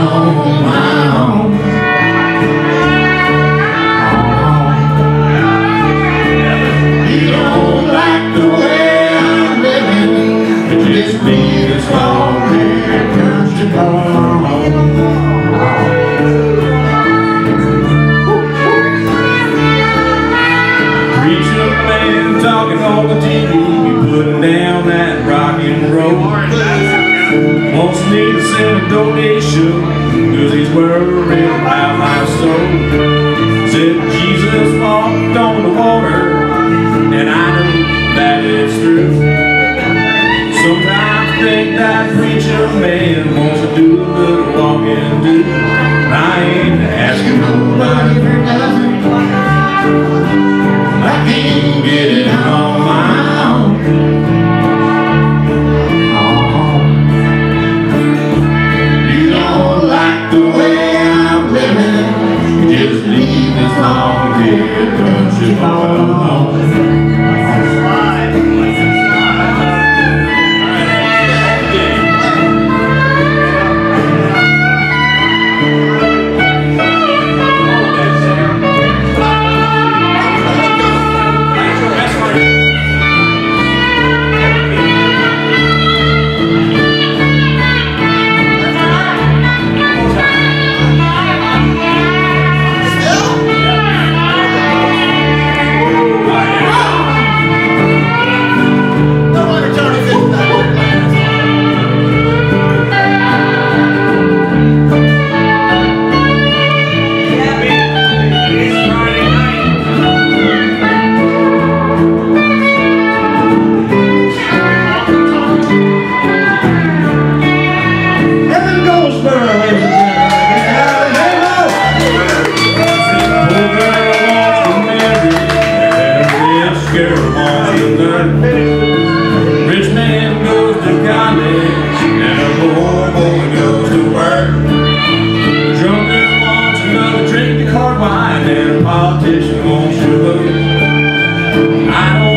on my own. You don't like the way I'm living, just leave this long hair country boy. Preacher man talking on the TV, putting down that rock and roll. Wants me to send a donation, cause he's worried about my soul. Said Jesus walked on the water, and I know that it's true. Sometimes I think that preacher man wants to do a little walking too. I ain't asking nobody for nothing, I can't get it on my own. You don't like the way I'm living, just leave this long hair country boy alone. Rich man goes to college, and a poor boy goes to work. Drunk girl wants another drink of hard wine, and a politician wants your vote. I don't